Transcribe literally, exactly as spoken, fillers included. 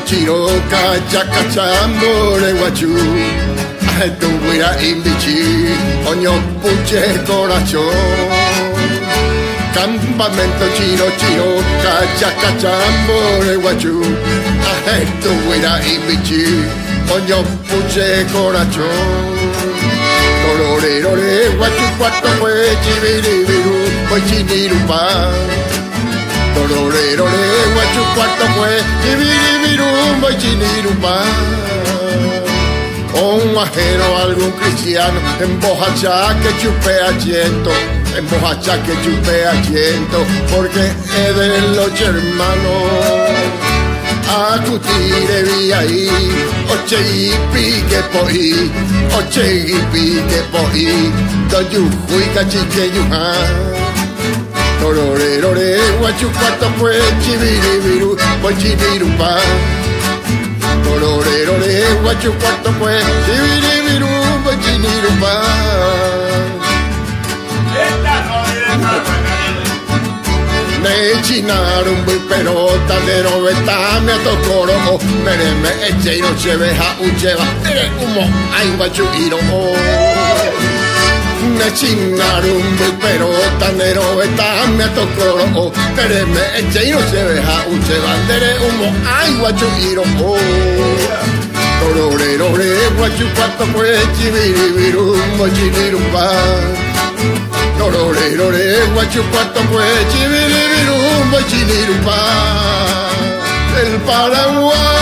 chiro cachaca chambore guachú. Tu guira imbichi, oño puche corazón. Campamento chiro chiro cachaca chambore guachú. Tu guira imbichi, oño puche corazón. Lorore, guachu, cuatro, pues, chiviribiru, pues, chinirupa. Lorore, guachu, cuatro, pues, chiviribiru, pues, chinirupa. Un ajero, algún cristiano, en bojacha que chupea ciento, en bojacha que chupea ciento, porque es de los hermanos. A cutire vi ahí, oche y pique poí, oche y pique poí, do yuhui cachique yuha. Torore, rore, guachu cuarto fue chiviribiru, pues chinirupa. Torore, rore, guachu cuarto fue chiviribiru, pues chinirupa. Me chinaron muy pelota de noventa me tocó mere me eche y no se veja un cheva ere humo ay guachu iro me chinaron muy pelota de noventa me tocó mere me eche y no se veja un cheva ere humo ay guachu iro torore rore guachu cuarto fue chiviribiru mochinirupa. Lorore, lore, guachu, cuarto, pues, chiviribiru, pues, chinirupa. El Paraguay.